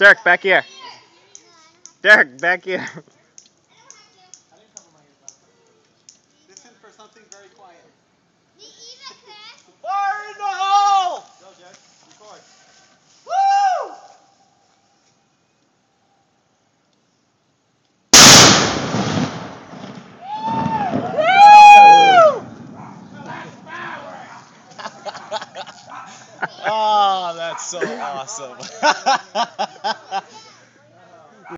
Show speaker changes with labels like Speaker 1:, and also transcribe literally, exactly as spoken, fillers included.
Speaker 1: Derek, back here. Derek, back here.
Speaker 2: Listen for something very quiet.
Speaker 3: Fire in the hole!
Speaker 2: Go, Jed. Record.
Speaker 3: Woo! Oh, that's so awesome.